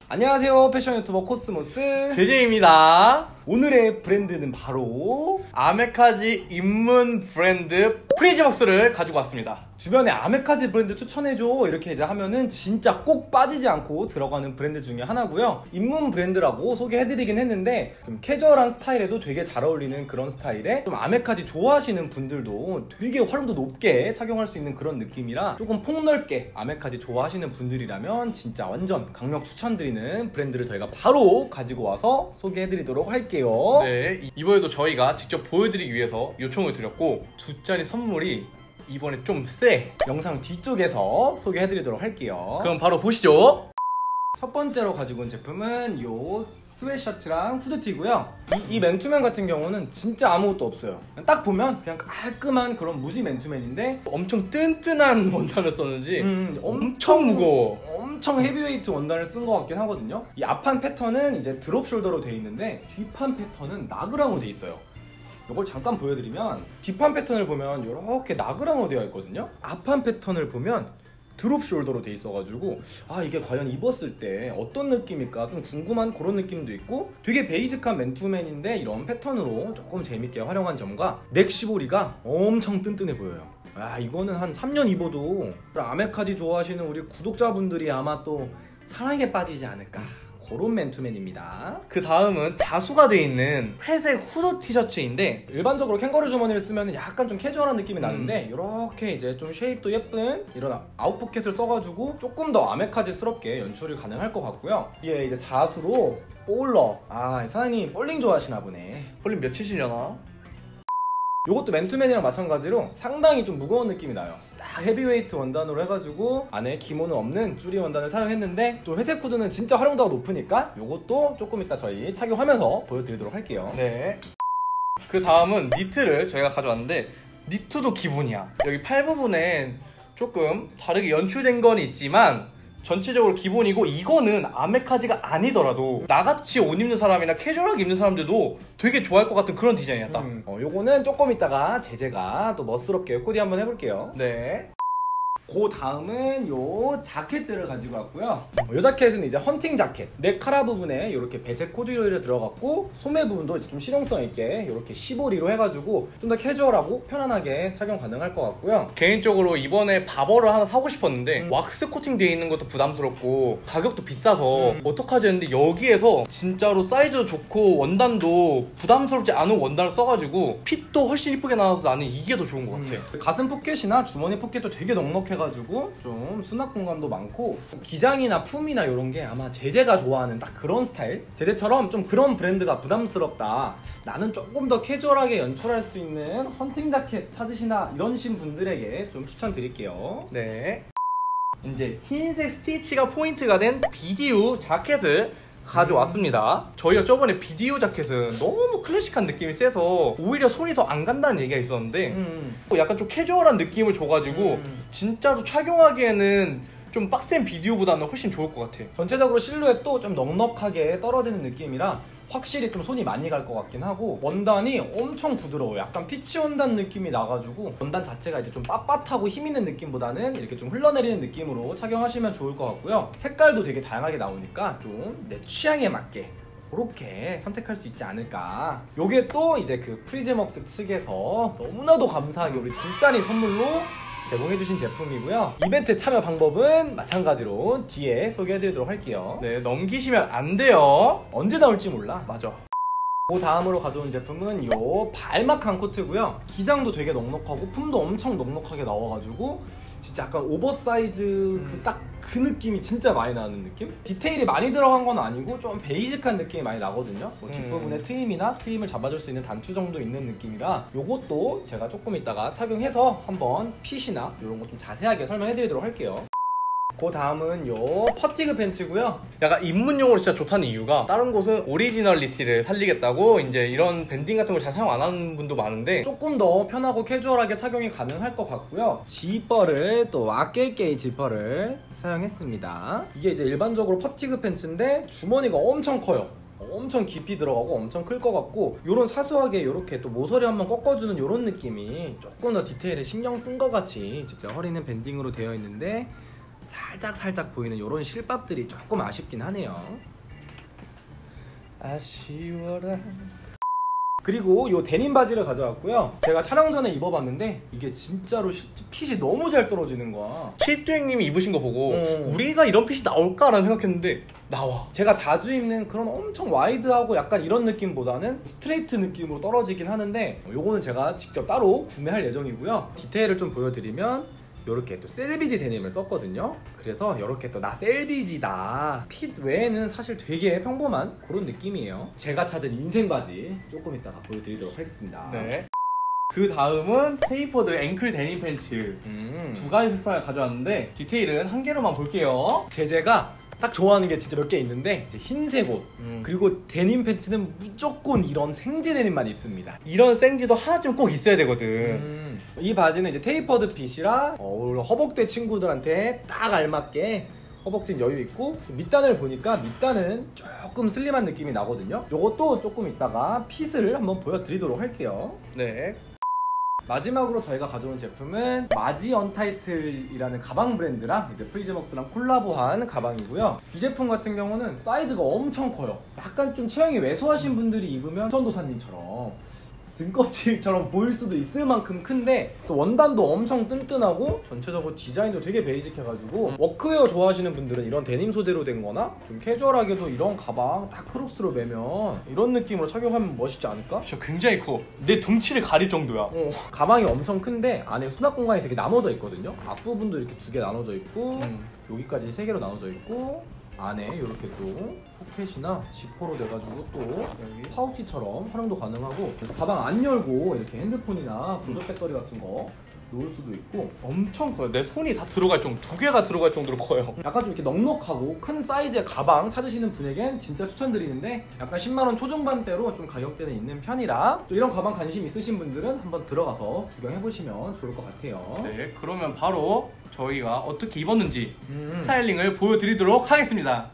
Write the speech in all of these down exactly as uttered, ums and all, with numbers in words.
안녕하세요, 패션 유튜버 코스모스 제제입니다. 오늘의 브랜드는 바로 아메카지 입문 브랜드 프리즈벅스를 가지고 왔습니다. 주변에 아메카지 브랜드 추천해줘 이렇게 이제 하면은 진짜 꼭 빠지지 않고 들어가는 브랜드 중에 하나고요. 입문 브랜드라고 소개해드리긴 했는데 좀 캐주얼한 스타일에도 되게 잘 어울리는 그런 스타일에 좀 아메카지 좋아하시는 분들도 되게 활용도 높게 착용할 수 있는 그런 느낌이라 조금 폭넓게 아메카지 좋아하시는 분들이라면 진짜 완전 강력 추천드리는 브랜드를 저희가 바로 가지고 와서 소개해드리도록 할게요. 네, 이번에도 저희가 직접 보여드리기 위해서 요청을 드렸고 두 짜리 선물이 이번에 좀 세. 영상 뒤쪽에서 소개해드리도록 할게요. 그럼 바로 보시죠. 첫 번째로 가지고 온 제품은 요 스웨셔츠랑 후드티고요. 이, 이 맨투맨 같은 경우는 진짜 아무것도 없어요. 딱 보면 그냥 깔끔한 그런 무지 맨투맨인데 엄청 뜬뜬한 원단을 썼는지 음, 엄청 무거워. 엄청 헤비웨이트 원단을 쓴 것 같긴 하거든요. 이 앞판 패턴은 이제 드롭 숄더로 돼 있는데 뒷판 패턴은 나그랑으로 돼 있어요. 이걸 잠깐 보여드리면 뒷판 패턴을 보면 이렇게 나그랑으로 되어 있거든요. 앞판 패턴을 보면 드롭 숄더로 돼 있어가지고 아 이게 과연 입었을 때 어떤 느낌일까 좀 궁금한 그런 느낌도 있고 되게 베이직한 맨투맨인데 이런 패턴으로 조금 재밌게 활용한 점과 넥 시보리가 엄청 뜬뜬해 보여요. 아 이거는 한 삼 년 입어도 아메카지 좋아하시는 우리 구독자분들이 아마 또 사랑에 빠지지 않을까 그런 맨투맨입니다. 그 다음은 다수가 돼 있는 회색 후드 티셔츠인데 일반적으로 캥거루 주머니를 쓰면 약간 좀 캐주얼한 느낌이 음. 나는데 이렇게 이제 좀 쉐입도 예쁜 이런 아웃포켓을 써가지고 조금 더 아메카지스럽게 연출이 가능할 것 같고요. 뒤에 이제 자수로 볼러. 아 사장님 볼링 좋아하시나 보네. 볼링 몇 치시려나? 요것도 맨투맨이랑 마찬가지로 상당히 좀 무거운 느낌이 나요. 딱 헤비웨이트 원단으로 해가지고 안에 기모는 없는 쭈리 원단을 사용했는데 또 회색 후드는 진짜 활용도가 높으니까 요것도 조금 이따 저희 착용하면서 보여드리도록 할게요. 네. 그 다음은 니트를 저희가 가져왔는데 니트도 기본이야. 여기 팔 부분에 조금 다르게 연출된 건 있지만 전체적으로 기본이고 이거는 아메카지가 아니더라도 나같이 옷 입는 사람이나 캐주얼하게 입는 사람들도 되게 좋아할 것 같은 그런 디자인이야 딱. 음, 어, 요거는 조금 이따가 제제가 또 멋스럽게 코디 한번 해볼게요. 네. 그 다음은 요 자켓들을 가지고 왔고요. 요 자켓은 이제 헌팅 자켓. 넥 카라 부분에 이렇게 배색 코듀로이를 들어갔고 소매 부분도 이제 좀 실용성 있게 이렇게 시보리로 해가지고 좀 더 캐주얼하고 편안하게 착용 가능할 것 같고요. 개인적으로 이번에 바버를 하나 사고 싶었는데 음. 왁스 코팅 되어 있는 것도 부담스럽고 가격도 비싸서 음. 어떡하지 했는데 여기에서 진짜로 사이즈도 좋고 원단도 부담스럽지 않은 원단을 써가지고 핏도 훨씬 이쁘게 나와서 나는 이게 더 좋은 것 같아. 음. 가슴 포켓이나 주머니 포켓도 되게 넉넉해가지고 좀 수납 공간도 많고 기장이나 품이나 이런 게 아마 제제가 좋아하는 딱 그런 스타일? 제제처럼 좀 그런 브랜드가 부담스럽다, 나는 조금 더 캐주얼하게 연출할 수 있는 헌팅 자켓 찾으시나 이러신 분들에게 좀 추천드릴게요. 네. 이제 흰색 스티치가 포인트가 된 비디오 자켓을 가져왔습니다. 저희가 저번에 비디오 자켓은 너무 클래식한 느낌이 세서 오히려 손이 더 안 간다는 얘기가 있었는데 음. 약간 좀 캐주얼한 느낌을 줘가지고 음. 진짜로 착용하기에는 좀 빡센 비디오보다는 훨씬 좋을 것 같아. 전체적으로 실루엣도 좀 넉넉하게 떨어지는 느낌이라 확실히 좀 손이 많이 갈 것 같긴 하고 원단이 엄청 부드러워요. 약간 피치 원단 느낌이 나가지고 원단 자체가 이제 좀 빳빳하고 힘 있는 느낌보다는 이렇게 좀 흘러내리는 느낌으로 착용하시면 좋을 것 같고요. 색깔도 되게 다양하게 나오니까 좀 내 취향에 맞게 그렇게 선택할 수 있지 않을까. 요게 또 이제 그 프리즈벅스 측에서 너무나도 감사하게 우리 두 짠이 선물로 제공해주신 제품이고요. 이벤트 참여 방법은 마찬가지로 뒤에 소개해드리도록 할게요. 네, 넘기시면 안 돼요. 언제 나올지 몰라. 맞아. 그 다음으로 가져온 제품은 요 발막한 코트고요. 기장도 되게 넉넉하고 품도 엄청 넉넉하게 나와가지고 진짜 약간 오버사이즈 음. 그 딱 그 느낌이 진짜 많이 나는 느낌? 디테일이 많이 들어간 건 아니고 좀 베이직한 느낌이 많이 나거든요. 뭐 뒷부분에 음. 트임이나 트임을 잡아줄 수 있는 단추 정도 있는 느낌이라 요것도 제가 조금 이따가 착용해서 한번 핏이나 이런 거 좀 자세하게 설명해드리도록 할게요. 그 다음은 요 퍼티그 팬츠고요. 약간 입문용으로 진짜 좋다는 이유가 다른 곳은 오리지널리티를 살리겠다고 이제 이런 밴딩 같은 걸 잘 사용 안 하는 분도 많은데 조금 더 편하고 캐주얼하게 착용이 가능할 것 같고요. 지퍼를 또 아깨깨이 지퍼를 사용했습니다. 이게 이제 일반적으로 퍼티그 팬츠인데 주머니가 엄청 커요. 엄청 깊이 들어가고 엄청 클 것 같고 요런 사소하게 이렇게 또 모서리 한번 꺾어주는 요런 느낌이 조금 더 디테일에 신경 쓴 것 같이 진짜 허리는 밴딩으로 되어 있는데 살짝 살짝 보이는 이런 실밥들이 조금 아쉽긴 하네요. 아쉬워라. 그리고 이 데님 바지를 가져왔고요. 제가 촬영 전에 입어봤는데 이게 진짜로 시- 핏이 너무 잘 떨어지는 거야. 칠두행님이 입으신 거 보고 어. 우리가 이런 핏이 나올까라는 생각했는데 나와. 제가 자주 입는 그런 엄청 와이드하고 약간 이런 느낌보다는 스트레이트 느낌으로 떨어지긴 하는데 요거는 제가 직접 따로 구매할 예정이고요. 디테일을 좀 보여드리면 요렇게 또 셀비지 데님을 썼거든요. 그래서 요렇게 또 나 셀비지다. 핏 외에는 사실 되게 평범한 그런 느낌이에요. 제가 찾은 인생 바지 조금 이따가 보여드리도록 하겠습니다. 네. 그 다음은 테이퍼드 앵클 데님 팬츠 음. 두 가지 색상을 가져왔는데 디테일은 한 개로만 볼게요. 제재가 딱 좋아하는 게 진짜 몇 개 있는데 이제 흰색 옷 음. 그리고 데님 팬츠는 무조건 이런 생제 데님만 입습니다. 이런 생지도 하나쯤 꼭 있어야 되거든. 음. 이 바지는 이제 테이퍼드 핏이라 어, 허벅대 친구들한테 딱 알맞게 허벅지는 여유 있고 밑단을 보니까 밑단은 조금 슬림한 느낌이 나거든요. 요것도 조금 이따가 핏을 한번 보여드리도록 할게요. 네. 마지막으로 저희가 가져온 제품은 마지 언타이틀이라는 가방 브랜드랑 이제 프리즈먹스랑 콜라보한 가방이고요. 이 제품 같은 경우는 사이즈가 엄청 커요. 약간 좀 체형이 왜소하신 분들이 입으면 천도사님처럼 등껍질처럼 보일 수도 있을 만큼 큰데 또 원단도 엄청 튼튼하고 전체적으로 디자인도 되게 베이직해가지고 음. 워크웨어 좋아하시는 분들은 이런 데님 소재로 된 거나 좀 캐주얼하게도 이런 가방 딱 크록스로 매면 이런 느낌으로 착용하면 멋있지 않을까? 진짜 굉장히 커. 내 덩치를 가릴 정도야. 어, 가방이 엄청 큰데 안에 수납 공간이 되게 나눠져 있거든요. 앞부분도 이렇게 두 개 나눠져 있고 음. 여기까지 세 개로 나눠져 있고 안에 이렇게 또 포켓이나 지퍼로 돼가지고 또 여기 파우치처럼 활용도 가능하고 가방 안 열고 이렇게 핸드폰이나 보조 배터리 같은 거 놓을 수도 있고 엄청 커요. 내 손이 다 들어갈 정도, 두 개가 들어갈 정도로 커요. 약간 좀 이렇게 넉넉하고 큰 사이즈의 가방 찾으시는 분에겐 진짜 추천드리는데 약간 십만 원 초중반대로 좀 가격대는 있는 편이라 또 이런 가방 관심 있으신 분들은 한번 들어가서 구경해보시면 좋을 것 같아요. 네, 그러면 바로 저희가 어떻게 입었는지 음. 스타일링을 보여드리도록 하겠습니다.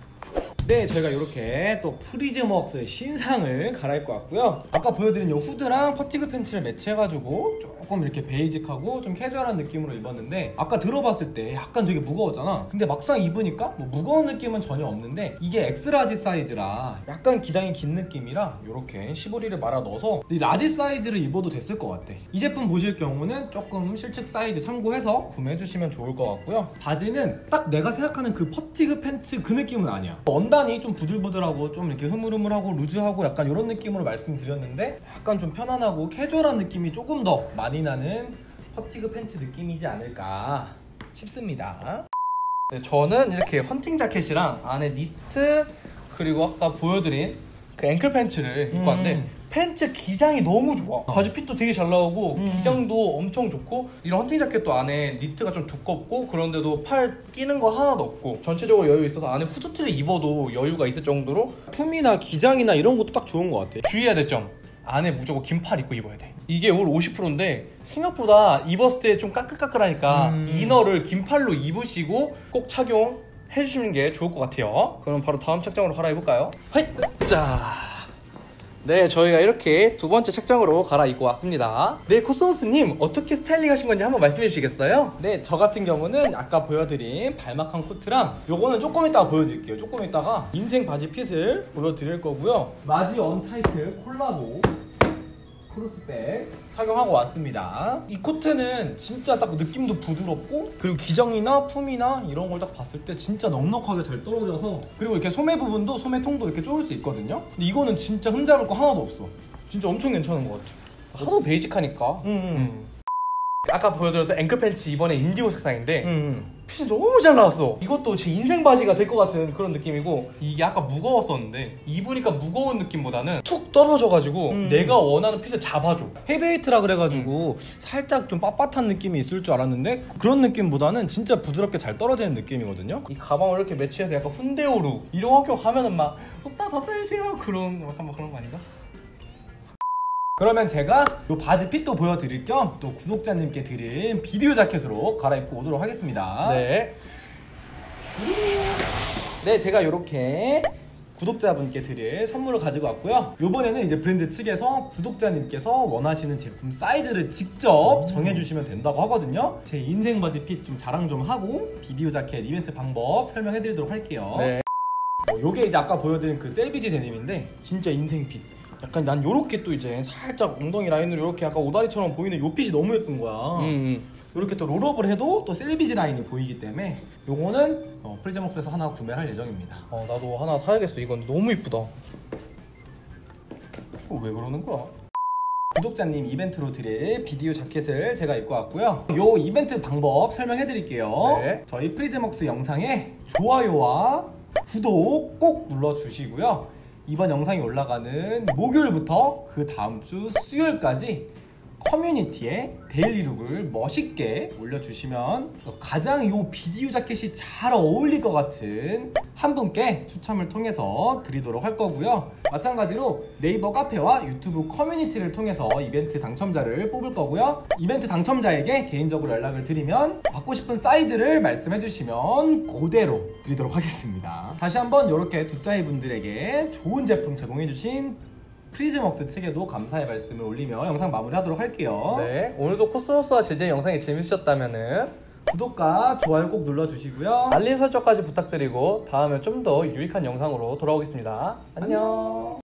네, 저희가 이렇게 또 프리즈먹스의 신상을 갈아입고 왔고요. 아까 보여드린 이 후드랑 퍼티그 팬츠를 매치해가지고 조금 이렇게 베이직하고 좀 캐주얼한 느낌으로 입었는데 아까 들어봤을 때 약간 되게 무거웠잖아. 근데 막상 입으니까 뭐 무거운 느낌은 전혀 없는데 이게 엑스라지 사이즈라 약간 기장이 긴 느낌이라 이렇게 시보리를 말아 넣어서 이 라지 사이즈를 입어도 됐을 것 같아. 이 제품 보실 경우는 조금 실측 사이즈 참고해서 구매해주시면 좋을 것 같고요. 바지는 딱 내가 생각하는 그 퍼티그 팬츠 그 느낌은 아니야. 원단이 좀 부들부들하고 좀 이렇게 흐물흐물하고 루즈하고 약간 이런 느낌으로 말씀드렸는데 약간 좀 편안하고 캐주얼한 느낌이 조금 더 많이 나는 퍼티그 팬츠 느낌이지 않을까 싶습니다. 네, 저는 이렇게 헌팅 자켓이랑 안에 니트 그리고 아까 보여드린 그 앵클 팬츠를 입고 음. 왔는데 팬츠 기장이 너무 좋아. 바지 핏도 되게 잘 나오고 음. 기장도 엄청 좋고 이런 헌팅 자켓도 안에 니트가 좀 두껍고 그런데도 팔 끼는 거 하나도 없고 전체적으로 여유 있어서 안에 후드티를 입어도 여유가 있을 정도로 품이나 기장이나 이런 것도 딱 좋은 것 같아. 주의해야 될 점. 안에 무조건 긴팔 입고 입어야 돼. 이게 올 오십 퍼센트인데 생각보다 입었을 때 좀 까끌까끌하니까 음. 이너를 긴팔로 입으시고 꼭 착용해 주시는 게 좋을 것 같아요. 그럼 바로 다음 착장으로 갈아입을까요? 하이! 자. 네, 저희가 이렇게 두 번째 착장으로 갈아입고 왔습니다. 네, 코스모스님 어떻게 스타일링 하신 건지 한번 말씀해 주시겠어요? 네, 저 같은 경우는 아까 보여드린 발막한 코트랑 요거는 조금 이따가 보여드릴게요. 조금 이따가 인생 바지 핏을 보여드릴 거고요. 마지 언타이틀 콜라보 크로스백 착용하고 왔습니다. 이 코트는 진짜 딱 느낌도 부드럽고 그리고 기장이나 품이나 이런 걸 딱 봤을 때 진짜 넉넉하게 잘 떨어져서 그리고 이렇게 소매 부분도 소매통도 이렇게 조일 수 있거든요. 근데 이거는 진짜 흠잡을 거 하나도 없어. 진짜 엄청 괜찮은 것 같아. 하도 베이직하니까. 음, 음. 음. 아까 보여드렸던 앵클 팬츠 이번에 인디고 색상인데 음. 핏이 너무 잘 나왔어. 이것도 제 인생 바지가 될 것 같은 그런 느낌이고 이게 아까 무거웠었는데 입으니까 무거운 느낌보다는 툭 떨어져가지고 음. 내가 원하는 핏을 잡아줘. 헤비웨이트라 그래가지고 살짝 좀 빳빳한 느낌이 있을 줄 알았는데 그런 느낌보다는 진짜 부드럽게 잘 떨어지는 느낌이거든요. 이 가방을 이렇게 매치해서 약간 훈데오룩 이런 학교 가면은 막 오빠 밥 사주세요 그런 약간 뭐 그런 거 아닌가? 그러면 제가 이 바지 핏도 보여드릴 겸 또 구독자님께 드린 비디오 자켓으로 갈아입고 오도록 하겠습니다. 네. 네, 제가 이렇게 구독자분께 드릴 선물을 가지고 왔고요. 이번에는 이제 브랜드 측에서 구독자님께서 원하시는 제품 사이즈를 직접 정해주시면 된다고 하거든요. 제 인생 바지 핏 좀 자랑 좀 하고 비디오 자켓 이벤트 방법 설명해드리도록 할게요. 네. 어, 요게 이제 아까 보여드린 그 셀비지 데님인데 진짜 인생 핏. 약간 난 요렇게 또 이제 살짝 엉덩이 라인으로 이렇게 약간 오다리처럼 보이는 요 핏이 너무 예쁜 거야. 음. 이렇게 또 롤업을 해도 또 셀비지 라인이 보이기 때문에 요거는 어, 프리즈먹스에서 하나 구매를 할 예정입니다. 어, 나도 하나 사야겠어. 이건 너무 이쁘다. 어, 왜 그러는 거야? 구독자님 이벤트로 드릴 비디오 자켓을 제가 입고 왔고요. 요 이벤트 방법 설명해 드릴게요. 네. 저희 프리즈먹스 영상에 좋아요와 구독 꼭 눌러주시고요. 이번 영상이 올라가는 목요일부터 그 다음 주 수요일까지 커뮤니티에 데일리룩을 멋있게 올려주시면 가장 이 비디오 자켓이 잘 어울릴 것 같은 한 분께 추첨을 통해서 드리도록 할 거고요. 마찬가지로 네이버 카페와 유튜브 커뮤니티를 통해서 이벤트 당첨자를 뽑을 거고요. 이벤트 당첨자에게 개인적으로 연락을 드리면 받고 싶은 사이즈를 말씀해 주시면 그대로 드리도록 하겠습니다. 다시 한번 이렇게 두짜이 분들에게 좋은 제품 제공해 주신 프리즈먹스 측에도 감사의 말씀을 올리며 영상 마무리하도록 할게요. 네. 오늘도 코스모스와 제재 영상이 재밌으셨다면은 구독과 좋아요 꼭 눌러주시고요. 알림 설정까지 부탁드리고 다음에 좀 더 유익한 영상으로 돌아오겠습니다. 안녕.